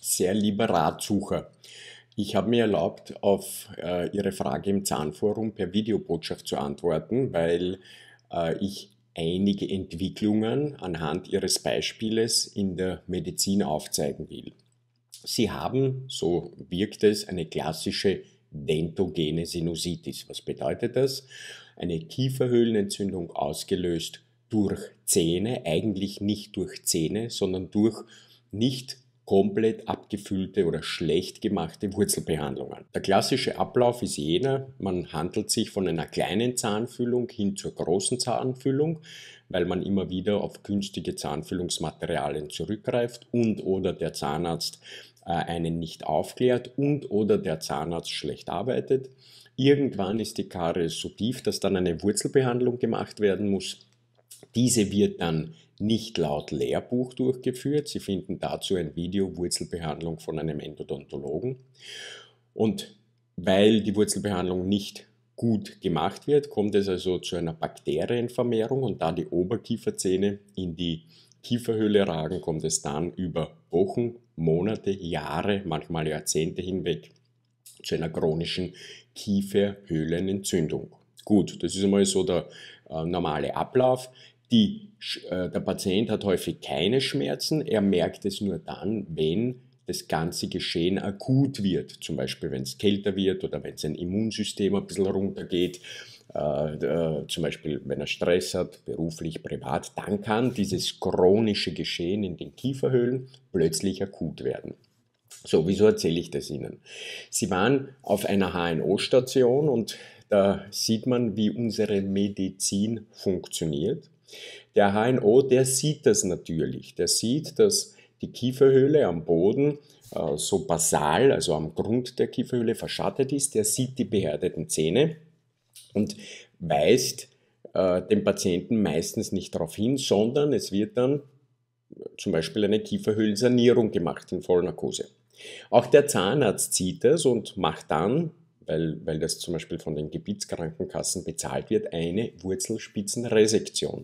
Sehr lieber Ratsucher, ich habe mir erlaubt, auf Ihre Frage im Zahnforum per Videobotschaft zu antworten, weil ich einige Entwicklungen anhand Ihres Beispieles in der Medizin aufzeigen will. Sie haben, so wirkt es, eine klassische dentogene Sinusitis. Was bedeutet das? Eine Kieferhöhlenentzündung ausgelöst durch Zähne, eigentlich nicht durch Zähne, sondern durch nicht komplett abgefüllte oder schlecht gemachte Wurzelbehandlungen. Der klassische Ablauf ist jener: man handelt sich von einer kleinen Zahnfüllung hin zur großen Zahnfüllung, weil man immer wieder auf günstige Zahnfüllungsmaterialien zurückgreift und oder der Zahnarzt einen nicht aufklärt und oder der Zahnarzt schlecht arbeitet. Irgendwann ist die Karies so tief, dass dann eine Wurzelbehandlung gemacht werden muss. Diese wird dann nicht laut Lehrbuch durchgeführt. Sie finden dazu ein Video Wurzelbehandlung von einem Endodontologen. Und weil die Wurzelbehandlung nicht gut gemacht wird, kommt es also zu einer Bakterienvermehrung, und da die Oberkieferzähne in die Kieferhöhle ragen, kommt es dann über Wochen, Monate, Jahre, manchmal Jahrzehnte hinweg zu einer chronischen Kieferhöhlenentzündung. Gut, das ist einmal so der normale Ablauf. Der Patient hat häufig keine Schmerzen, er merkt es nur dann, wenn das ganze Geschehen akut wird, zum Beispiel wenn es kälter wird oder wenn sein Immunsystem ein bisschen runtergeht, zum Beispiel wenn er Stress hat, beruflich, privat, dann kann dieses chronische Geschehen in den Kieferhöhlen plötzlich akut werden. So, wieso erzähle ich das Ihnen? Sie waren auf einer HNO-Station und da sieht man, wie unsere Medizin funktioniert. Der HNO, der sieht das natürlich. Der sieht, dass die Kieferhöhle am Boden so basal, also am Grund der Kieferhöhle verschattet ist. Der sieht die behaardeten Zähne und weist den Patienten meistens nicht darauf hin, sondern es wird dann zum Beispiel eine Kieferhöhlensanierung gemacht in Vollnarkose. Auch der Zahnarzt sieht das und macht dann, weil das zum Beispiel von den Gebietskrankenkassen bezahlt wird, eine Wurzelspitzenresektion.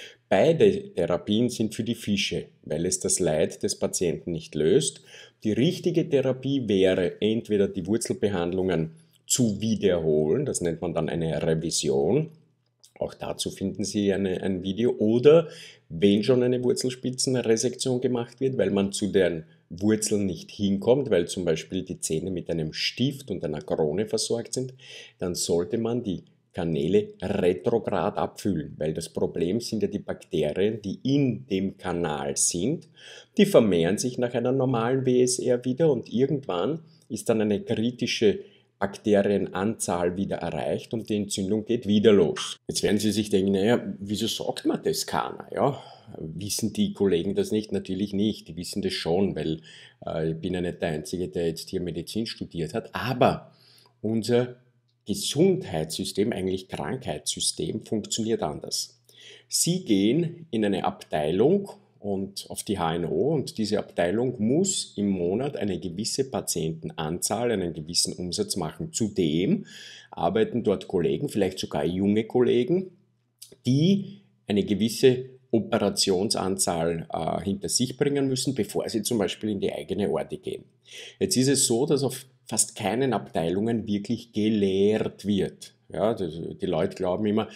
Beide Therapien sind für die Fische, weil es das Leid des Patienten nicht löst. Die richtige Therapie wäre entweder die Wurzelbehandlungen zu wiederholen, das nennt man dann eine Revision. Auch dazu finden Sie ein Video. Oder wenn schon eine Wurzelspitzenresektion gemacht wird, weil man zu den Wurzeln nicht hinkommt, weil zum Beispiel die Zähne mit einem Stift und einer Krone versorgt sind, dann sollte man die Kanäle retrograd abfüllen, weil das Problem sind ja die Bakterien, die in dem Kanal sind. Die vermehren sich nach einer normalen WSR wieder und irgendwann ist dann eine kritische Bakterienanzahl wieder erreicht und die Entzündung geht wieder los. Jetzt werden Sie sich denken, naja, wieso sagt man das keiner? Ja, wissen die Kollegen das nicht? Natürlich nicht, die wissen das schon, weil ich bin ja nicht der Einzige, der jetzt hier Medizin studiert hat, aber unser Gesundheitssystem, eigentlich Krankheitssystem, funktioniert anders. Sie gehen in eine Abteilung und auf die HNO und diese Abteilung muss im Monat eine gewisse Patientenanzahl, einen gewissen Umsatz machen. Zudem arbeiten dort Kollegen, vielleicht sogar junge Kollegen, die eine gewisse Operationsanzahl hinter sich bringen müssen, bevor sie zum Beispiel in die eigene Orte gehen. Jetzt ist es so, dass auf fast keinen Abteilungen wirklich gelehrt wird. Ja, die Leute glauben immer,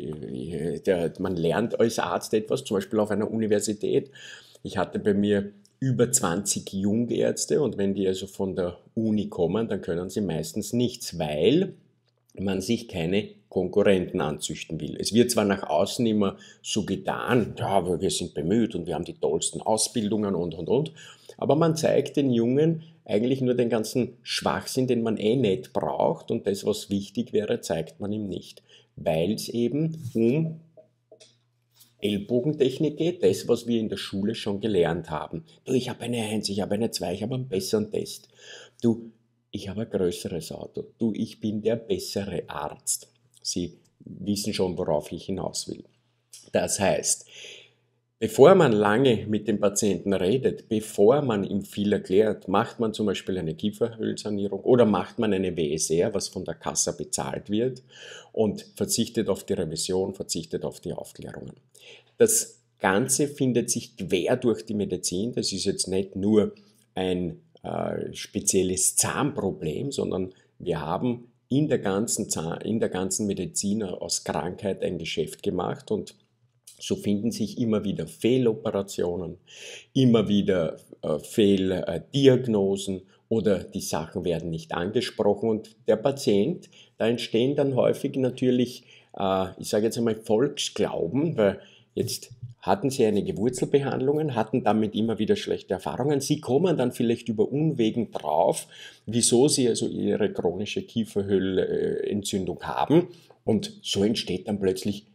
man lernt als Arzt etwas, zum Beispiel auf einer Universität. Ich hatte bei mir über 20 Jungärzte und wenn die also von der Uni kommen, dann können sie meistens nichts, weil man sich keine Konkurrenten anzüchten will. Es wird zwar nach außen immer so getan, ja, wir sind bemüht und wir haben die tollsten Ausbildungen und, aber man zeigt den Jungen eigentlich nur den ganzen Schwachsinn, den man eh nicht braucht, und das, was wichtig wäre, zeigt man ihm nicht, weil es eben um Ellbogentechnik geht, das, was wir in der Schule schon gelernt haben. Du, ich habe eine Eins, ich habe eine Zwei, ich habe einen besseren Test. Du, ich habe ein größeres Auto. Du, ich bin der bessere Arzt. Sie wissen schon, worauf ich hinaus will. Das heißt, bevor man lange mit dem Patienten redet, bevor man ihm viel erklärt, macht man zum Beispiel eine Kieferhöhlensanierung oder macht man eine WSR, was von der Kasse bezahlt wird, und verzichtet auf die Revision, verzichtet auf die Aufklärungen. Das Ganze findet sich quer durch die Medizin. Das ist jetzt nicht nur ein spezielles Zahnproblem, sondern wir haben in der ganzen Medizin aus Krankheit ein Geschäft gemacht und so finden sich immer wieder Fehloperationen, immer wieder Fehldiagnosen oder die Sachen werden nicht angesprochen und der Patient, da entstehen dann häufig natürlich, ich sage jetzt einmal Volksglauben, weil jetzt hatten Sie einige Wurzelbehandlungen, hatten damit immer wieder schlechte Erfahrungen. Sie kommen dann vielleicht über Umwegen drauf, wieso Sie also Ihre chronische Kieferhöhlenentzündung haben. Und so entsteht dann plötzlich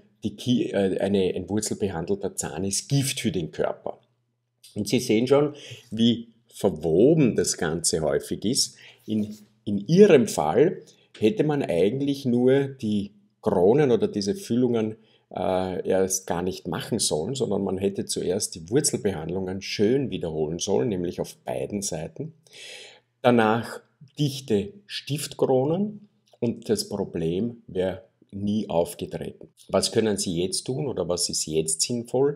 ein wurzelbehandelter Zahn ist Gift für den Körper. Und Sie sehen schon, wie verwoben das Ganze häufig ist. In Ihrem Fall hätte man eigentlich nur die Kronen oder diese Füllungen erst gar nicht machen sollen, sondern man hätte zuerst die Wurzelbehandlungen schön wiederholen sollen, nämlich auf beiden Seiten. Danach dichte Stiftkronen und das Problem wäre nie aufgetreten. Was können Sie jetzt tun oder was ist jetzt sinnvoll?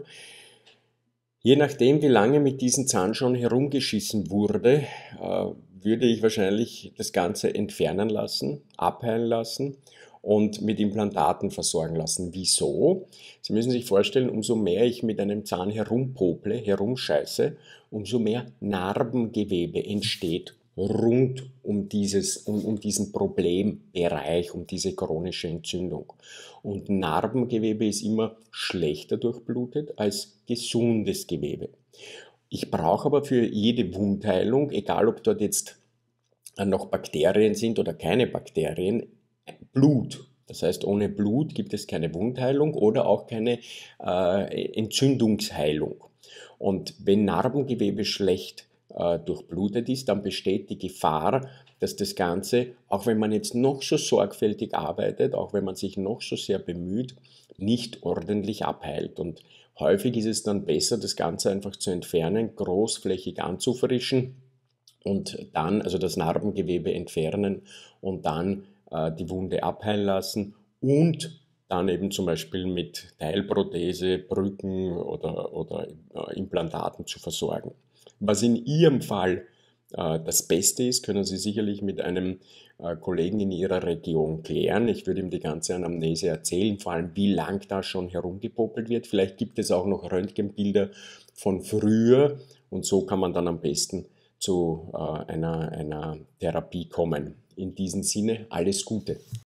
Je nachdem, wie lange mit diesem Zahn schon herumgeschissen wurde, würde ich wahrscheinlich das Ganze entfernen lassen, abheilen lassen und mit Implantaten versorgen lassen. Wieso? Sie müssen sich vorstellen, umso mehr ich mit einem Zahn herumpople, herumscheiße, umso mehr Narbengewebe entsteht rund um diesen Problembereich, um diese chronische Entzündung. Und Narbengewebe ist immer schlechter durchblutet als gesundes Gewebe. Ich brauche aber für jede Wundheilung, egal ob dort jetzt noch Bakterien sind oder keine Bakterien, Blut. Das heißt, ohne Blut gibt es keine Wundheilung oder auch keine Entzündungsheilung. Und wenn Narbengewebe schlecht durchblutet ist, dann besteht die Gefahr, dass das Ganze, auch wenn man jetzt noch so sorgfältig arbeitet, auch wenn man sich noch so sehr bemüht, nicht ordentlich abheilt. Und häufig ist es dann besser, das Ganze einfach zu entfernen, großflächig anzufrischen und dann, also das Narbengewebe entfernen und dann die Wunde abheilen lassen und dann eben zum Beispiel mit Teilprothese, Brücken oder Implantaten zu versorgen. Was in Ihrem Fall das Beste ist, können Sie sicherlich mit einem Kollegen in Ihrer Region klären. Ich würde ihm die ganze Anamnese erzählen, vor allem wie lang da schon herumgepopelt wird. Vielleicht gibt es auch noch Röntgenbilder von früher und so kann man dann am besten zu einer Therapie kommen. In diesem Sinne alles Gute.